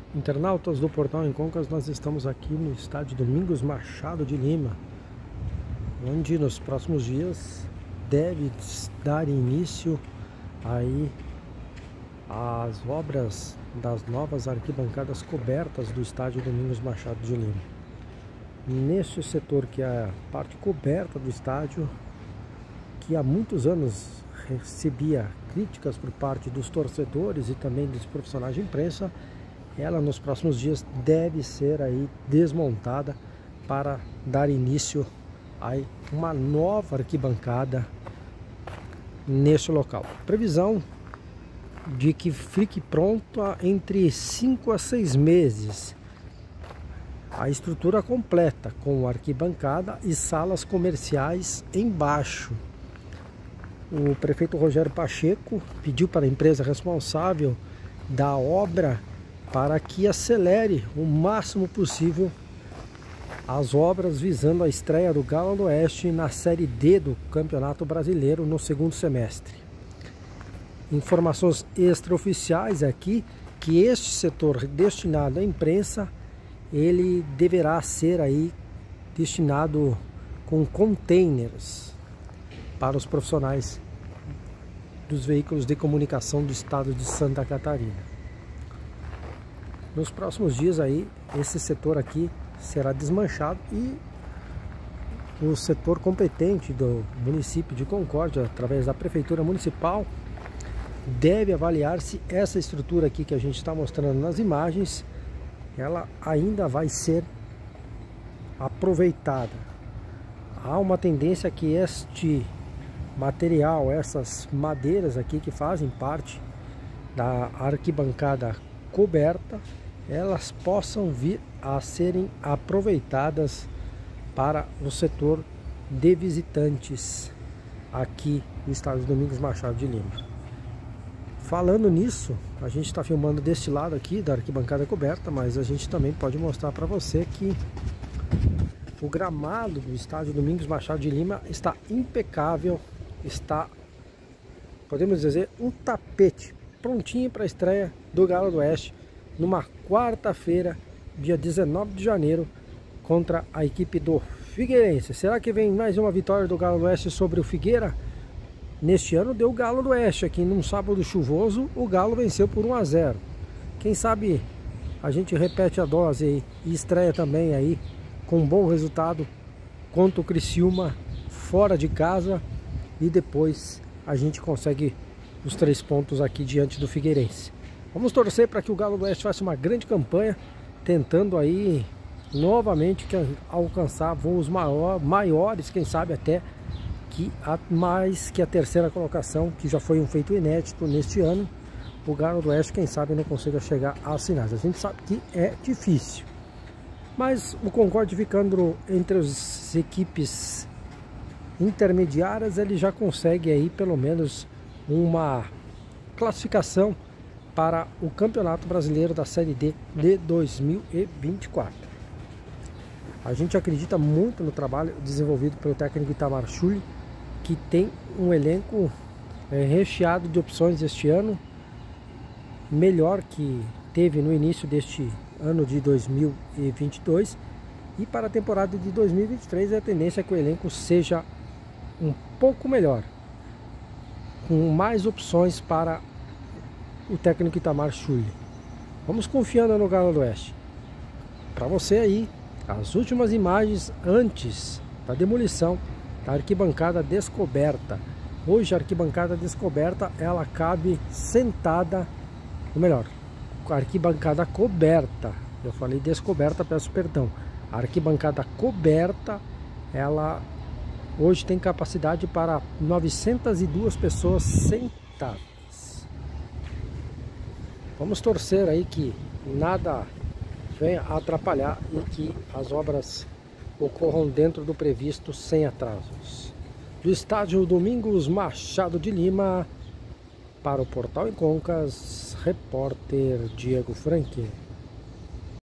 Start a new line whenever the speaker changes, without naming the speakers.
Internautas do Portal em Concas, nós estamos aqui no estádio Domingos Machado de Lima, onde nos próximos dias deve dar início aí às obras das novas arquibancadas cobertas do estádio Domingos Machado de Lima. Neste setor, que é a parte coberta do estádio, que há muitos anos recebia críticas por parte dos torcedores e também dos profissionais de imprensa, ela nos próximos dias deve ser aí desmontada para dar início a uma nova arquibancada neste local. Previsão de que fique pronta entre 5 a 6 meses. A estrutura completa, com arquibancada e salas comerciais embaixo. O prefeito Rogério Pacheco pediu para a empresa responsável da obra para que acelere o máximo possível as obras visando a estreia do Galo do Oeste na Série D do Campeonato Brasileiro no segundo semestre. Informações extraoficiais aqui que este setor destinado à imprensa, ele deverá ser aí destinado com containers para os profissionais dos veículos de comunicação do estado de Santa Catarina. Nos próximos dias aí, esse setor aqui será desmanchado e o setor competente do município de Concórdia, através da Prefeitura Municipal, deve avaliar se essa estrutura aqui que a gente está mostrando nas imagens, ela ainda vai ser aproveitada. Há uma tendência que este material, essas madeiras aqui que fazem parte da arquibancada coberta, elas possam vir a serem aproveitadas para o setor de visitantes aqui no estádio Domingos Machado de Lima. Falando nisso, a gente está filmando deste lado aqui da arquibancada coberta, mas a gente também pode mostrar para você que o gramado do estádio Domingos Machado de Lima está impecável, está, podemos dizer, um tapete prontinho para a estreia do Galo do Oeste numa quarta-feira, dia 19 de janeiro, contra a equipe do Figueirense. Será que vem mais uma vitória do Galo do Oeste sobre o Figueira? Neste ano deu o Galo do Oeste aqui num sábado chuvoso, o Galo venceu por 1 a 0. Quem sabe a gente repete a dose aí e estreia também aí com um bom resultado contra o Criciúma fora de casa e depois a gente consegue os 3 pontos aqui diante do Figueirense. Vamos torcer para que o Galo do Oeste faça uma grande campanha, tentando aí novamente alcançar voos maiores, quem sabe até que mais que a terceira colocação, que já foi um feito inédito neste ano. O Galo do Oeste, quem sabe, não consiga chegar às finais. A gente sabe que é difícil, mas o Concórdia, ficando entre as equipes intermediárias, ele já consegue aí pelo menos uma classificação para o Campeonato Brasileiro da Série D de 2024. A gente acredita muito no trabalho desenvolvido pelo técnico Itamar Schulli, que tem um elenco recheado de opções este ano, melhor que teve no início deste ano de 2022, e para a temporada de 2023 a tendência é que o elenco seja um pouco melhor, com mais opções para o técnico Itamar Schulli. Vamos confiando no Galo do Oeste. Para você aí, as últimas imagens antes da demolição da arquibancada descoberta. Hoje a arquibancada descoberta, ela cabe sentada, ou melhor, a arquibancada coberta. Eu falei descoberta, peço perdão. A arquibancada coberta, ela hoje tem capacidade para 902 pessoas sentadas. Vamos torcer aí que nada venha a atrapalhar e que as obras ocorram dentro do previsto sem atrasos. Do estádio Domingos Machado de Lima, para o Portal em Concas, repórter Diego Franque.